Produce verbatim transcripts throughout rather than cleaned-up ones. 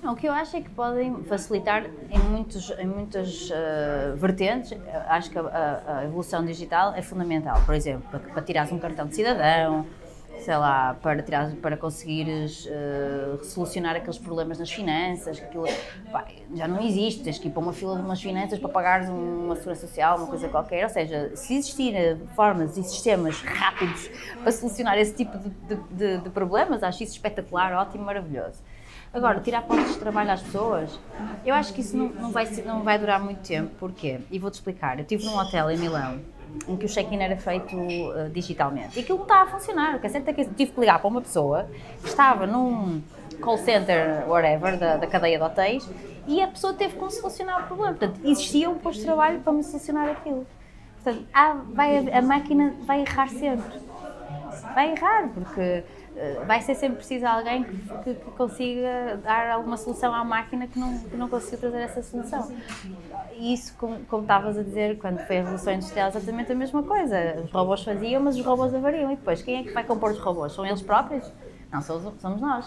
O que eu acho é que podem facilitar em, muitos, em muitas uh, vertentes. Acho que a, a, a evolução digital é fundamental. Por exemplo, para, para tirares um cartão de cidadão, sei lá, para, tirares, para conseguires uh, solucionar aqueles problemas nas finanças, que aquilo pá, já não existe, tens que ir para uma fila de umas finanças para pagares uma segurança social, uma coisa qualquer. Ou seja, se existirem formas e sistemas rápidos para solucionar esse tipo de, de, de, de problemas, acho isso espetacular, ótimo, maravilhoso. Agora, tirar postos de trabalho às pessoas, eu acho que isso não, não, vai, não vai durar muito tempo. Porquê? E vou-te explicar. Eu estive num hotel em Milão, em que o check-in era feito uh, digitalmente. E aquilo não estava a funcionar. O que é certo é que eu tive que ligar para uma pessoa que estava num call center, whatever, da, da cadeia de hotéis, e a pessoa teve como solucionar o problema. Portanto, existia um posto de trabalho para me solucionar aquilo. Portanto, há, vai, a máquina vai errar sempre. Vai errar, porque uh, vai ser sempre preciso alguém que, que, que consiga dar alguma solução à máquina que não, que não conseguiu trazer essa solução. E isso, como, como estavas a dizer, quando foi a Revolução Industrial, exatamente a mesma coisa. Os robôs faziam, mas os robôs avariam. E depois, quem é que vai compor os robôs? São eles próprios? Não, somos, somos nós.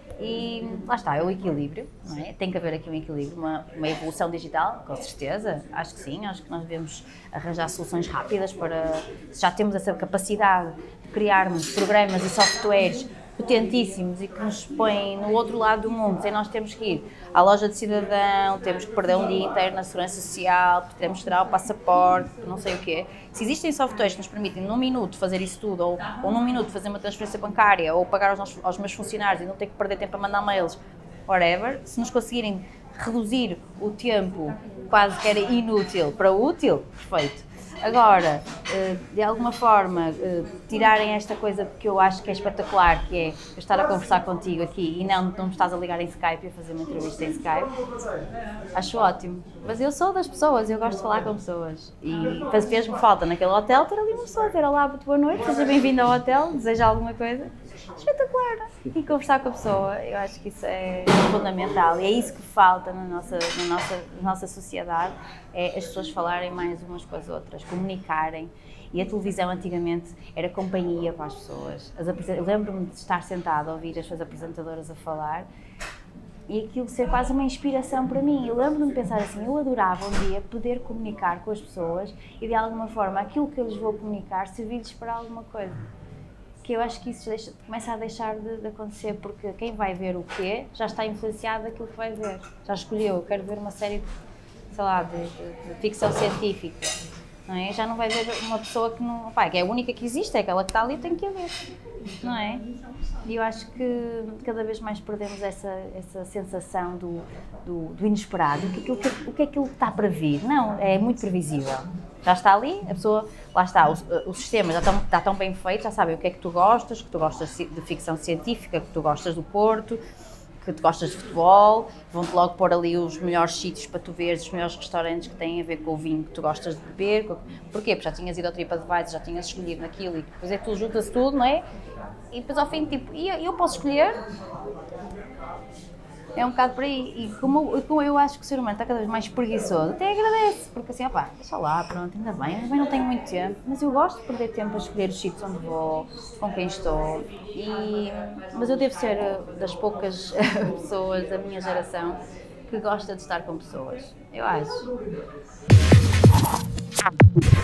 E lá está, é o equilíbrio, não é? Tem que haver aqui um equilíbrio, uma, uma evolução digital, com certeza, acho que sim, acho que nós devemos arranjar soluções rápidas para, se já temos essa capacidade de criarmos programas e softwares potentíssimos e que nos põem no outro lado do mundo, sem nós termos que ir à loja de cidadão, temos que perder um dia inteiro na segurança social, temos que tirar o passaporte, não sei o quê. Se existem softwares que nos permitem num minuto fazer isso tudo, ou, ou num minuto fazer uma transferência bancária, ou pagar aos, nossos, aos meus funcionários e não ter que perder tempo a mandar mails, whatever, se nos conseguirem reduzir o tempo quase que era inútil para útil, perfeito. Agora, de alguma forma, tirarem esta coisa que eu acho que é espetacular, que é eu estar a conversar contigo aqui e não, não me estás a ligar em Skype e a fazer uma entrevista em Skype, acho ótimo. Mas eu sou das pessoas, eu gosto de falar com pessoas. E fez-me falta naquele hotel ter ali uma pessoa, ter olá, muito boa noite, seja bem-vindo ao hotel, deseja alguma coisa. Espetacular! E conversar com a pessoa, eu acho que isso é fundamental e é isso que falta na nossa, na nossa, na nossa sociedade, é as pessoas falarem mais umas com as outras, comunicarem. E a televisão antigamente era companhia para as pessoas. As eu lembro-me de estar sentada a ouvir as suas apresentadoras a falar e aquilo ser quase uma inspiração para mim. Eu lembro-me de pensar assim, eu adorava um dia poder comunicar com as pessoas e de alguma forma aquilo que eu lhes vou comunicar servir-lhes para alguma coisa. Que eu acho que isso deixa, começa a deixar de, de acontecer, porque quem vai ver o quê já está influenciado daquilo que vai ver. Já escolheu, eu quero ver uma série, de, sei lá, de, de, de ficção científica, não é? Já não vai ver uma pessoa que não, pá, que é a única que existe, é aquela que está ali, tem que a ver, não é? E eu acho que cada vez mais perdemos essa, essa sensação do, do, do inesperado, o que, o, que, o que é aquilo que está para vir. Não, é muito previsível. Já está ali, a pessoa, lá está, o, o sistema já está, está tão bem feito, já sabem o que é que tu gostas, que tu gostas de ficção científica, que tu gostas do Porto, que tu gostas de futebol, vão-te logo pôr ali os melhores sítios para tu veres, os melhores restaurantes que têm a ver com o vinho que tu gostas de beber. Porquê? Porque já tinhas ido ao TripAdvisor, já tinhas escolhido naquilo e depois é que tu juntas tudo, não é? E depois ao fim, tipo, e eu posso escolher? É um bocado por aí, e como, como eu acho que o ser humano está cada vez mais preguiçoso, até agradece, porque assim, opá, deixa lá, pronto, ainda bem, ainda bem não tenho muito tempo, mas eu gosto de perder tempo a escolher os sítios onde vou, com quem estou, e, mas eu devo ser das poucas pessoas da minha geração que gosta de estar com pessoas, eu acho.